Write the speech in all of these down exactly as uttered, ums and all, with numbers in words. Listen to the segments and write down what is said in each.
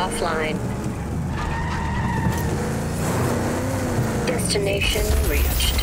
offline. Destination reached.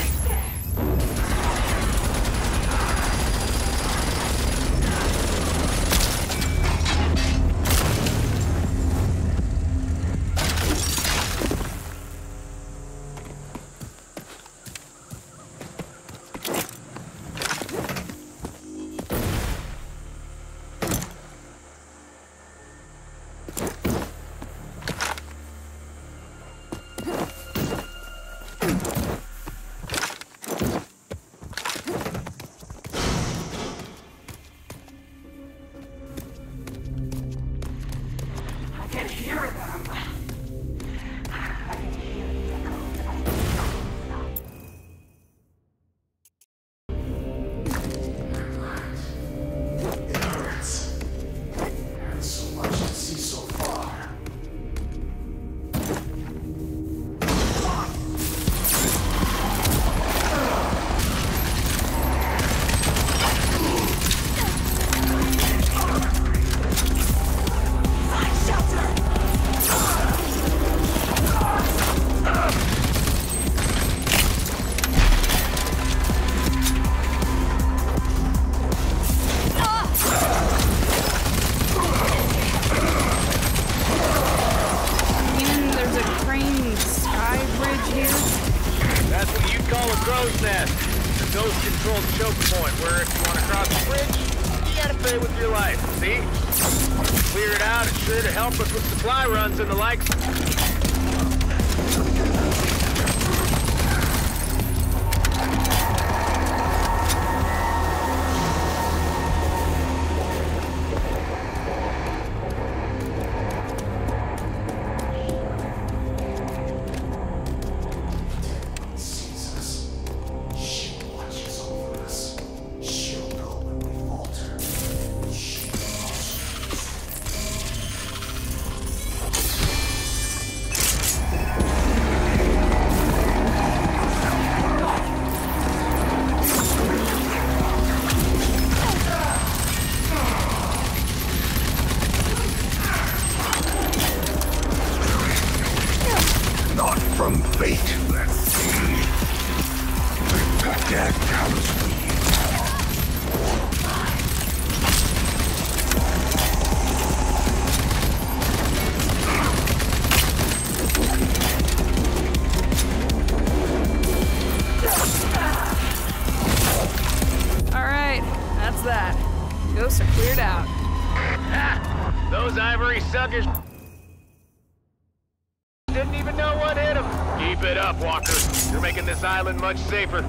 Suckers didn't even know what hit them. Keep it up, Walker. You're making this island much safer.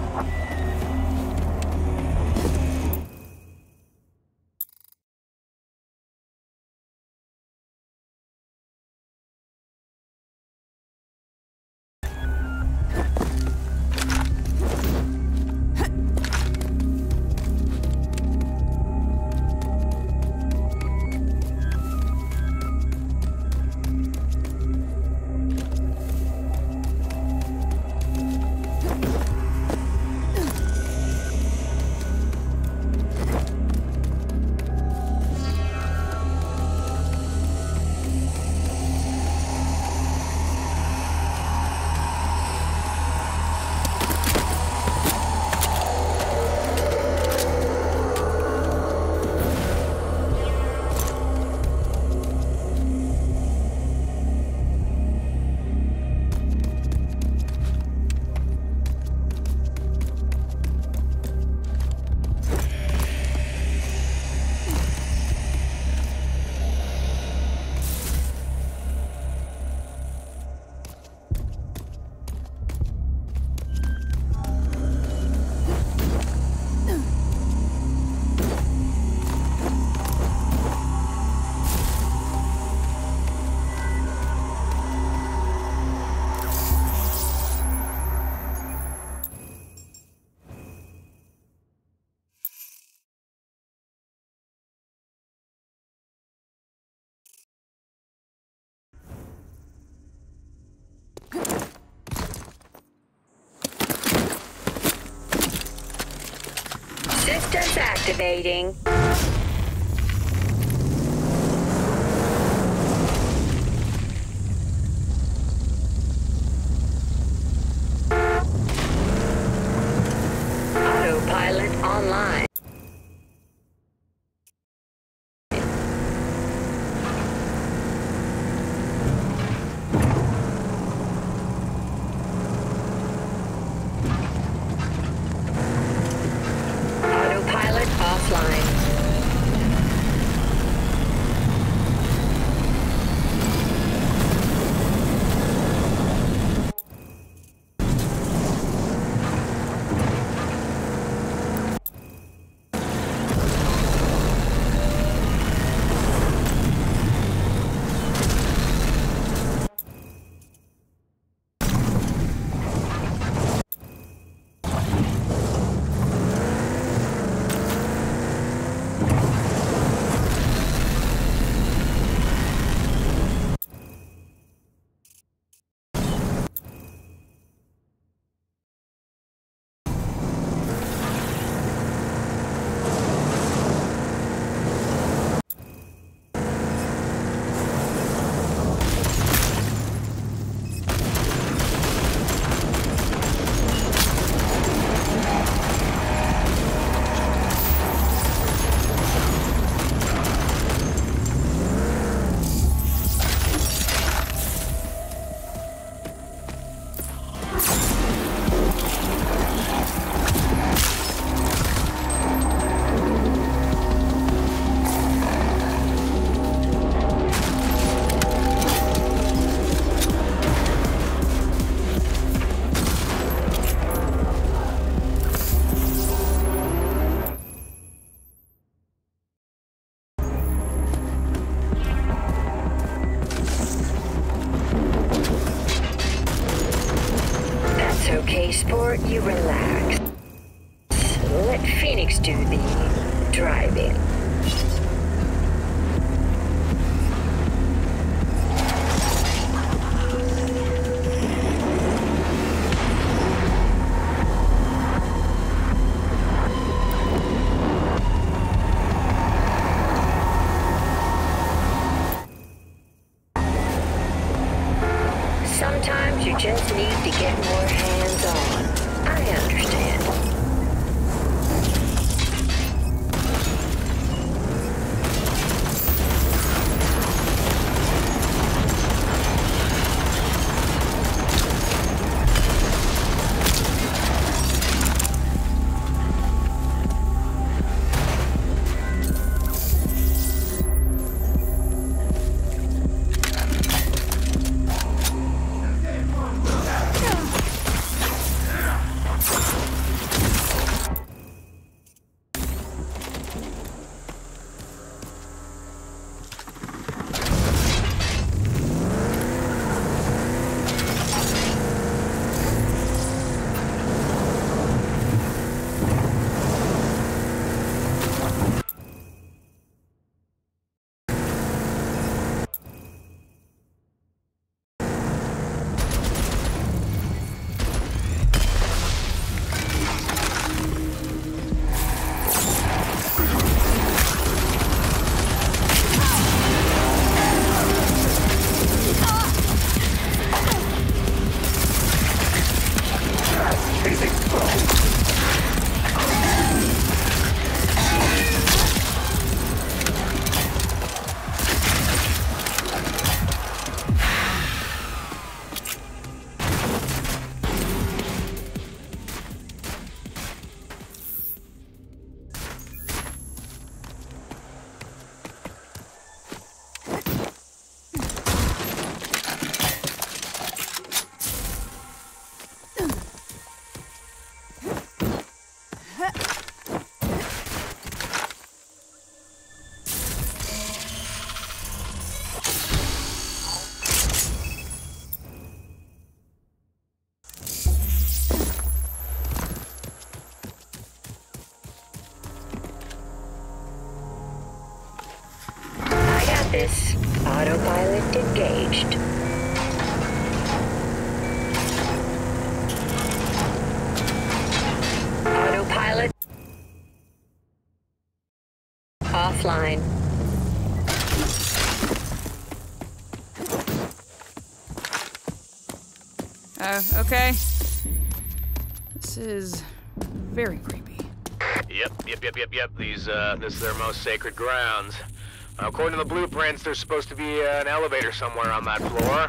Systems activating. you relax. Let Phoenix do the driving. Sometimes you just need to get more hands-on. I understand. This autopilot engaged. Autopilot offline. Uh, okay. This is very creepy. Yep, yep, yep, yep, yep. These, uh, this is their most sacred grounds. Uh, according to the blueprints, there's supposed to be uh, an elevator somewhere on that floor.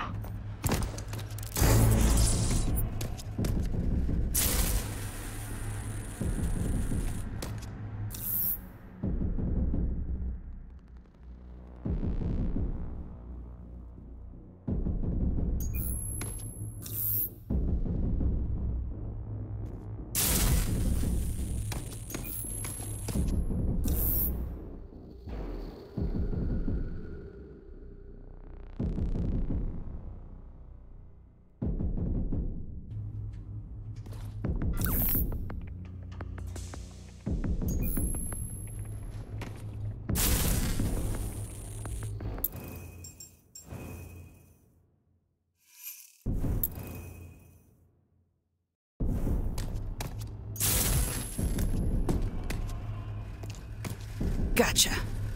Gotcha.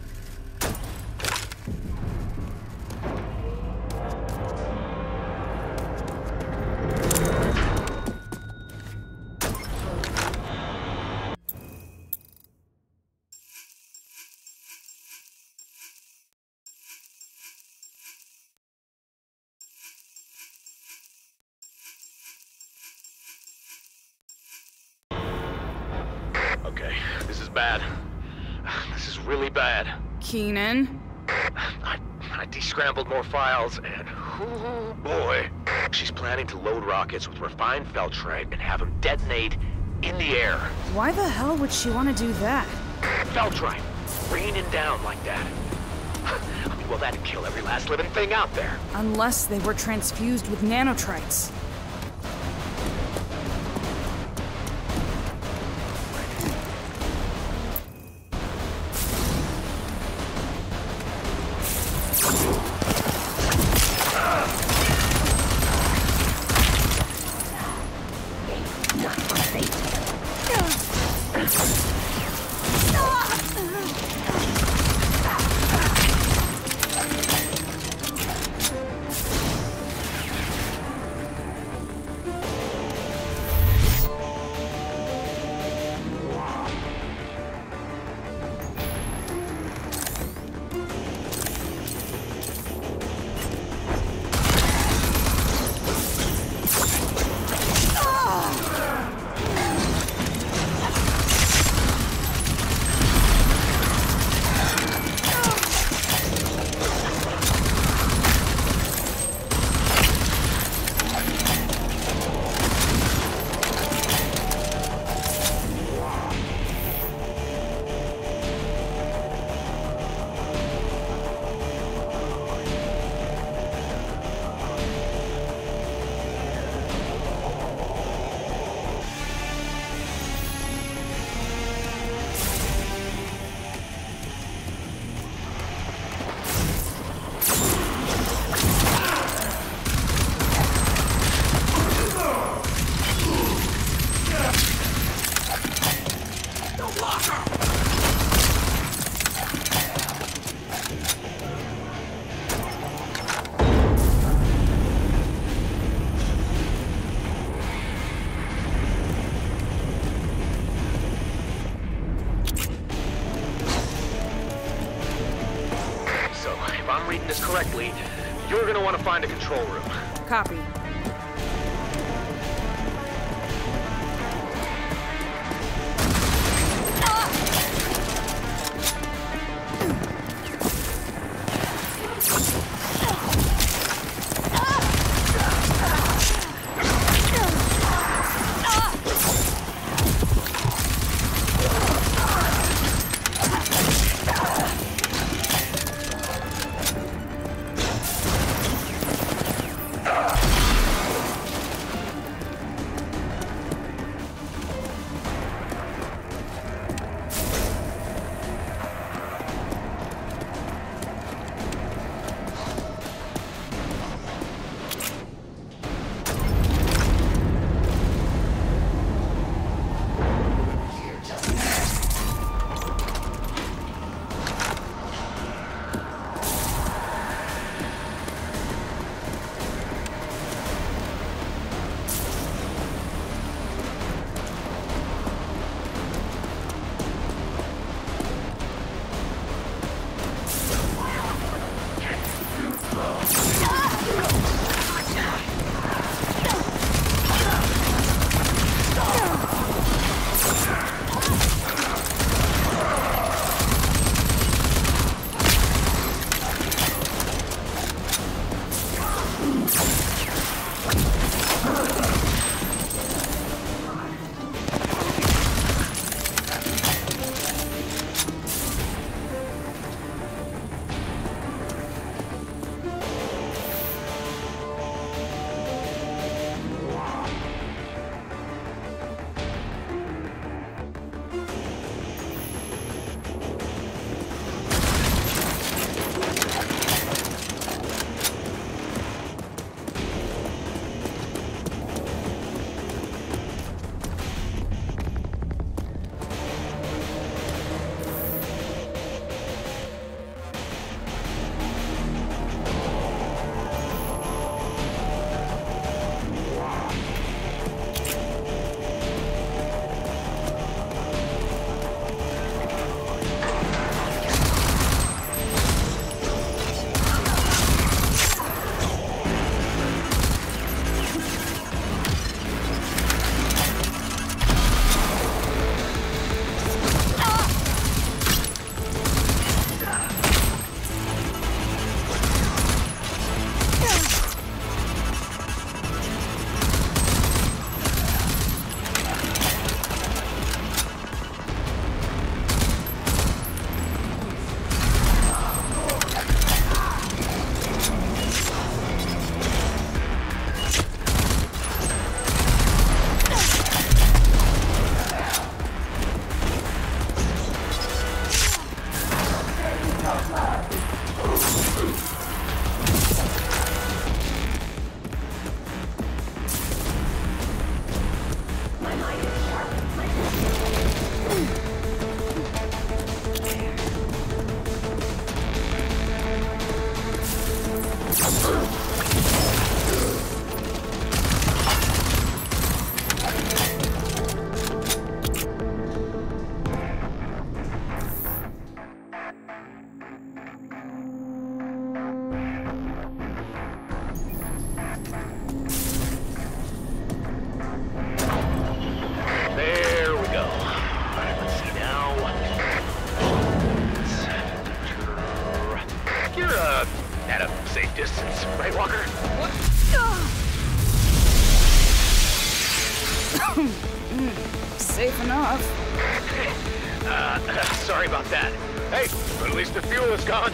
Okay, this is bad. This is really bad. Keenan? I, I descrambled more files, and oh boy. She's planning to load rockets with refined feltrite and have them detonate in the air. Why the hell would she want to do that? Feltrite, raining down like that. I mean, well, that'd kill every last living thing out there. Unless they were transfused with nanotrites. If I'm reading this correctly, you're gonna want to find a control room. Copy. Safe enough. uh, sorry about that. Hey, but at least the fuel is gone.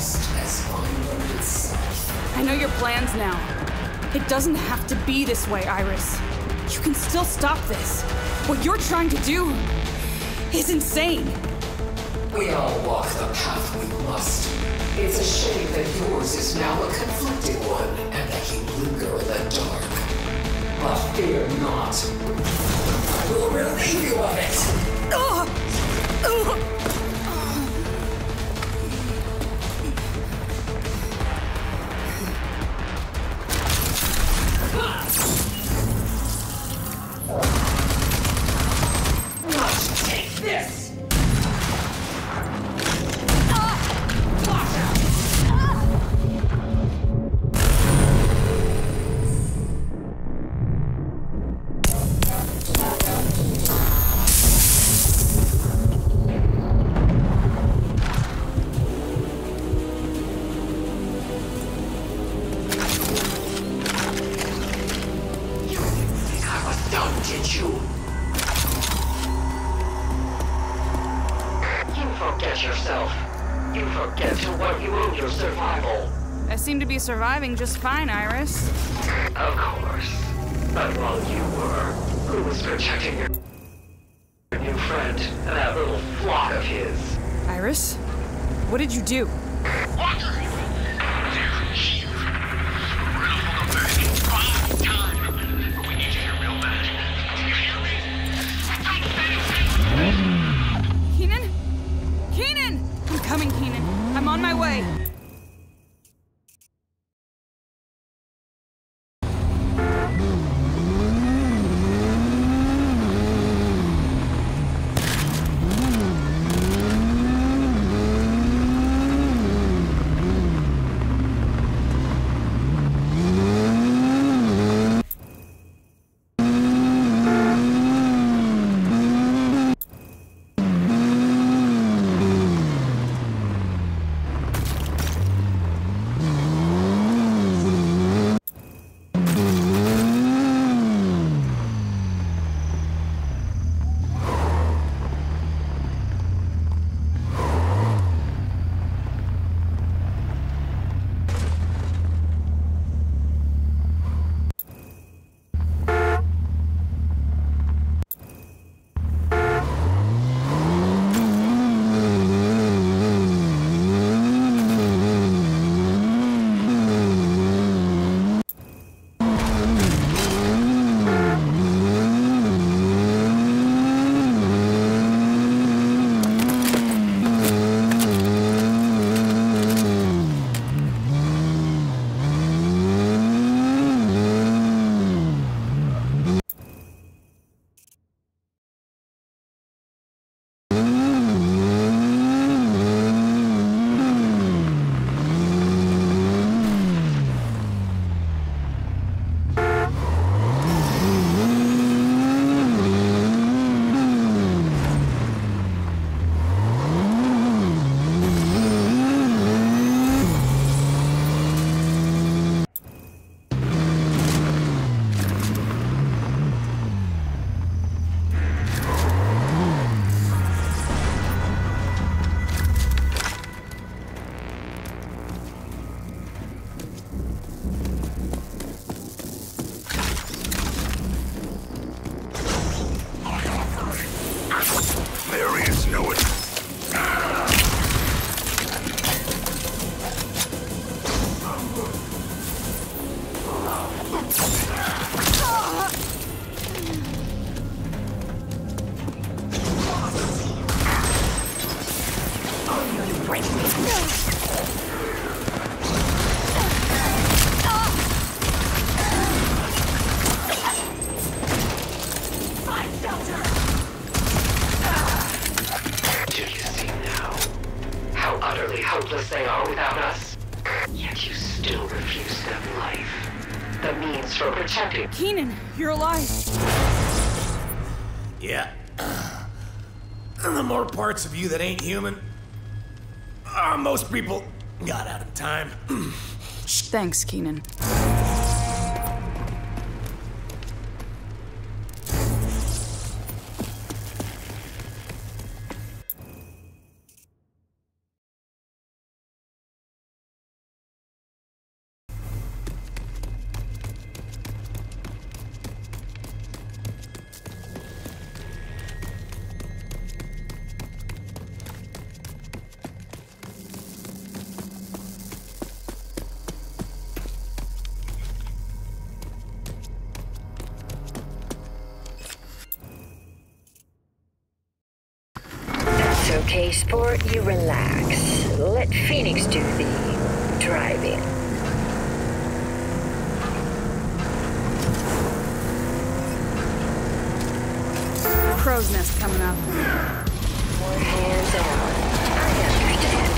just as violent itself. I know your plans now. It doesn't have to be this way, Iris. You can still stop this. What you're trying to do is insane. We all walk the path we must. It's a shame that yours is now a conflicting one, and that you linger in the dark. But fear not. I will relieve you of it! Ugh! Ugh! Take this! Did you? You forget yourself. You forget to what you owe your survival. I seem to be surviving just fine, Iris. Of course. But while you were, who was protecting your new friend and that little flock of his? Iris? What did you do? Keenan? Keenan! I'm coming, Keenan. I'm on my way. There is no one. Hopeless they are without us. Yet you still refuse them life. The means for protecting. Keenan, you're alive. Yeah. And the more parts of you that ain't human, uh, most people got out of time. Thanks, Keenan. Okay, sport, you relax. Let Phoenix do the driving. Crow's nest coming up. More hands on. I understand.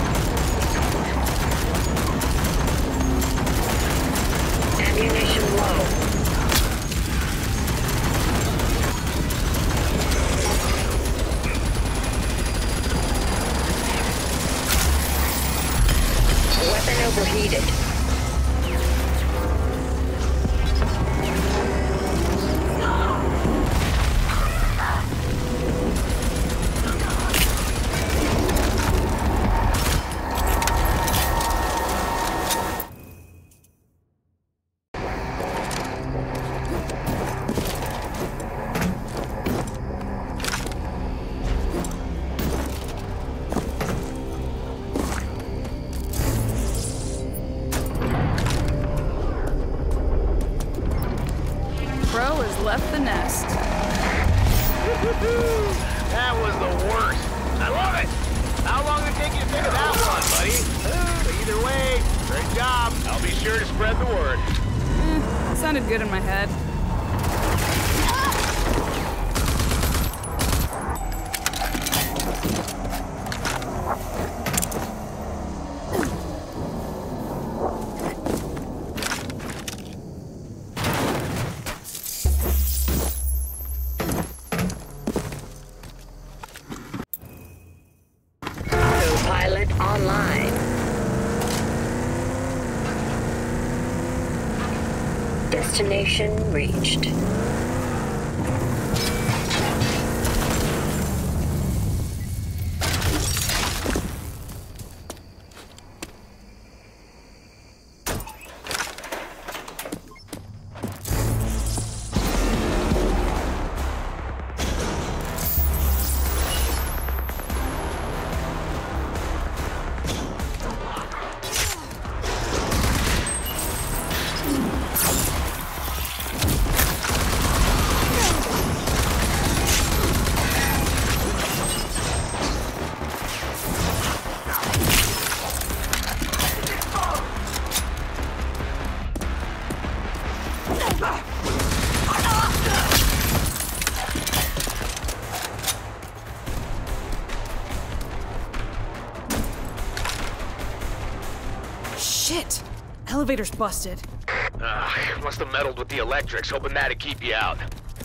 Ammunition low. Weapon overheated. Crow has left the nest. That was the worst. I love it. How long did it take you to figure that one, buddy? Uh, either way, great job. I'll be sure to spread the word. Eh, sounded good in my head. Autopilot online. Destination reached. Shit! Elevator's busted. Uh, must have meddled with the electrics, hoping that'd keep you out.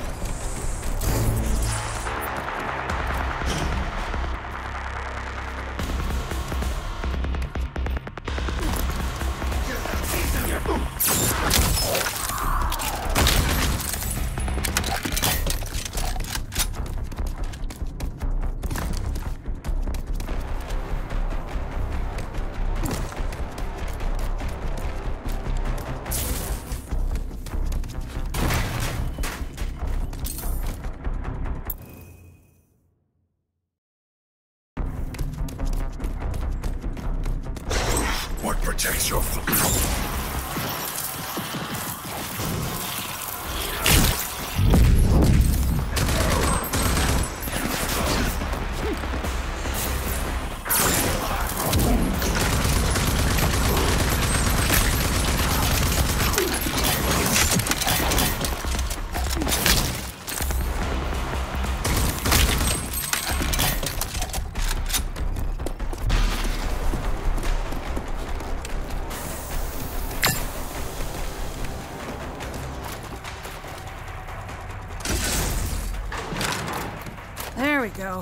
What protects your fleet? There we go.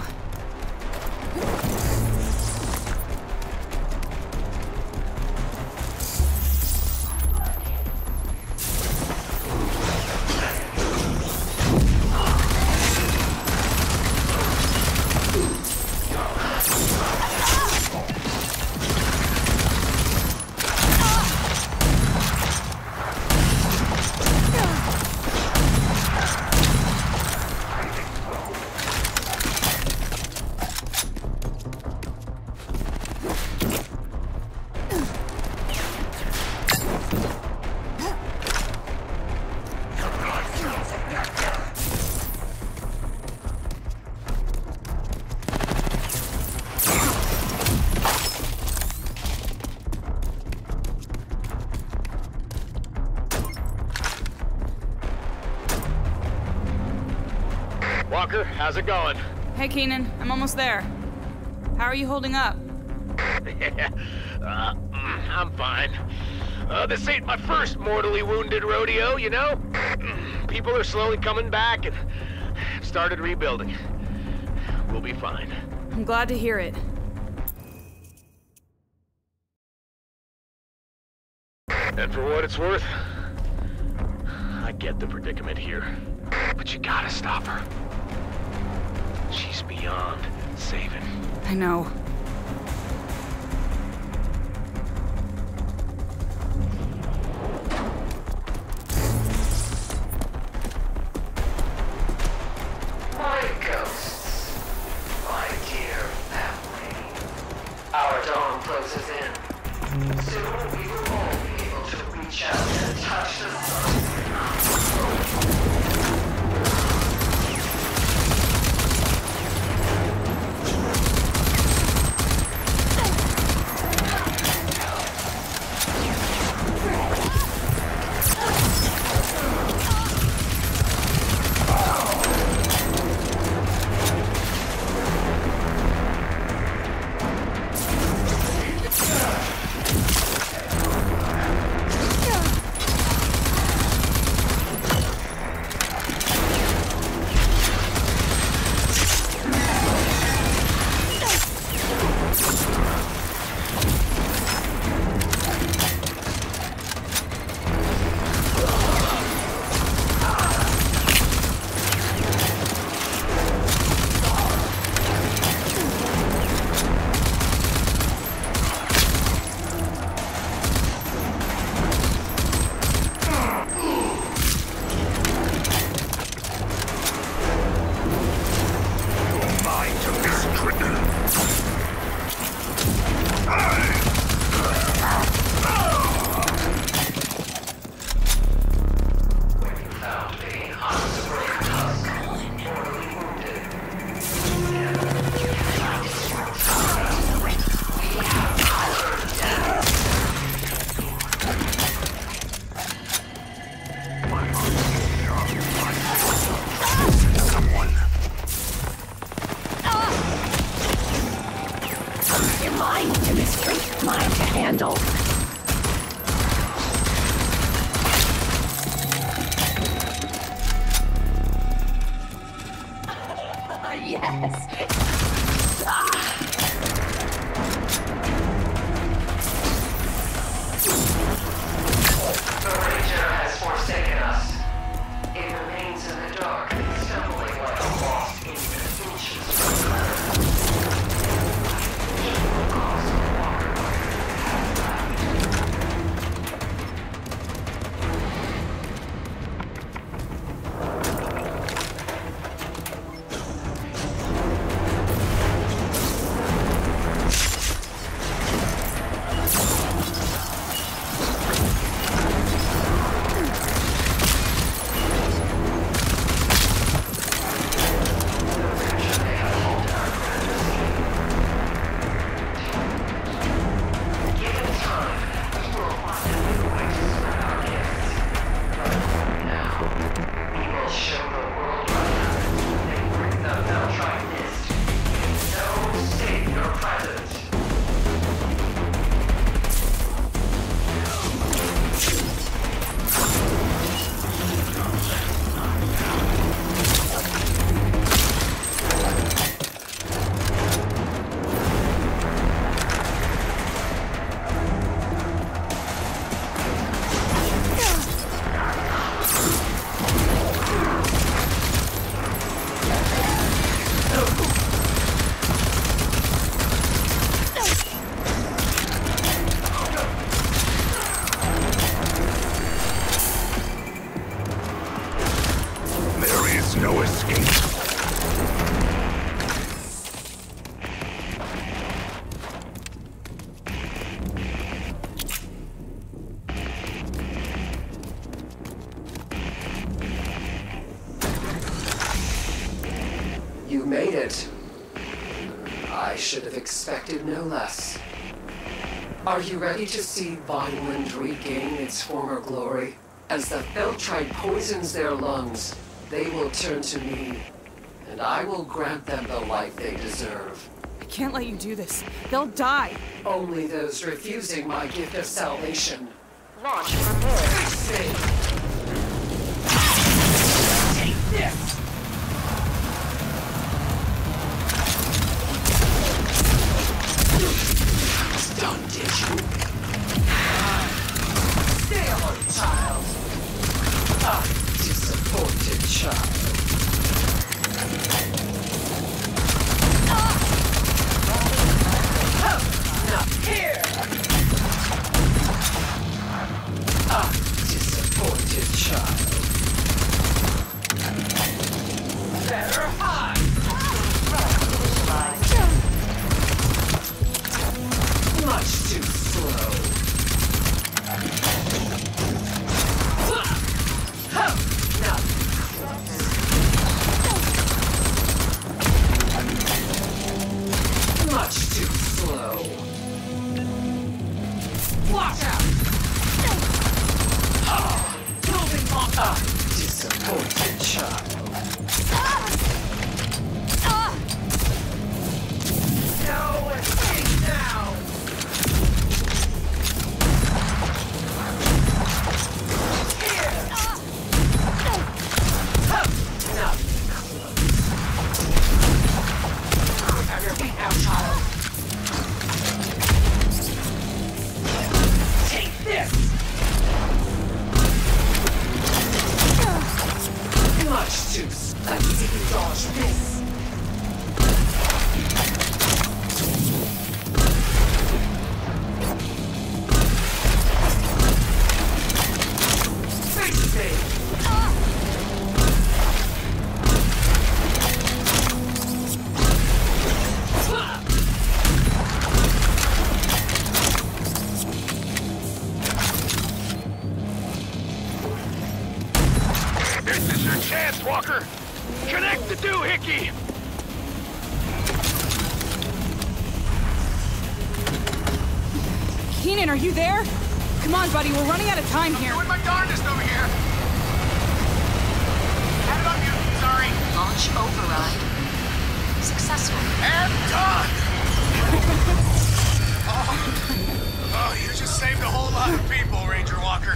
Walker. How's it going? Hey, Keenan. I'm almost there. How are you holding up? uh, I'm fine. Uh, this ain't my first mortally wounded rodeo, you know? People are slowly coming back and started rebuilding. We'll be fine. I'm glad to hear it. And for what it's worth, I get the predicament here. But you gotta stop her. She's beyond saving. I know. My ghosts, my dear family. Our dawn closes in. Soon we will all be able to reach out and touch the sun. You made it. I should have expected no less. Are you ready to see Vineland regain its former glory? As the Feltrite poisons their lungs, they will turn to me and I will grant them the life they deserve. I can't let you do this. They'll die. Only those refusing my gift of salvation. Launch prepared. Safe. Take this! It's done, did you? Stay alone, child. Ah, disappointed child. Not here! Ah, disappointed child. Better hide! Much too slow. Now. Much too slow. Watch out! Ah, moving on. Ah, disappointed child. No escape now! Here! Not close. Have your feet now, child. Take this! Much too easy to dodge this. Face me! This is your chance, Walker. Connect the doohickey. Keenan, are you there? Come on, buddy, we're running out of time here. Doing my darndest over here. Had it on you. Sorry. Launch override. Successful. And done. oh. oh, you just saved a whole lot of people, Ranger Walker.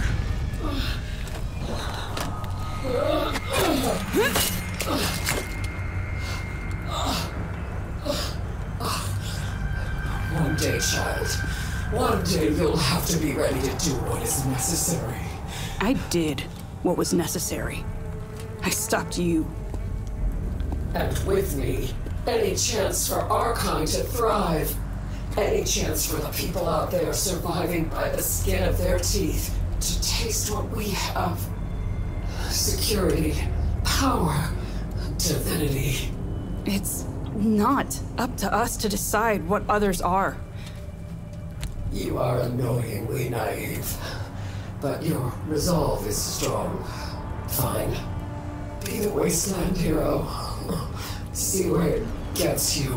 One day, child. One day you'll have to be ready to do what is necessary. I did what was necessary. I stopped you. And with me, any chance for our kind to thrive. Any chance for the people out there surviving by the skin of their teeth to taste what we have. Security, power, divinity. It's not up to us to decide what others are. You are annoyingly naive, but your resolve is strong. Fine. Be the wasteland hero. See where it gets you.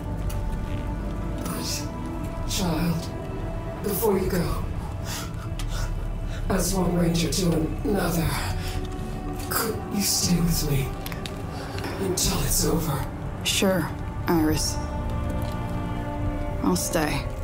But, child, before you go, as one ranger to another, could you stay with me until it's over? Sure, Iris. I'll stay.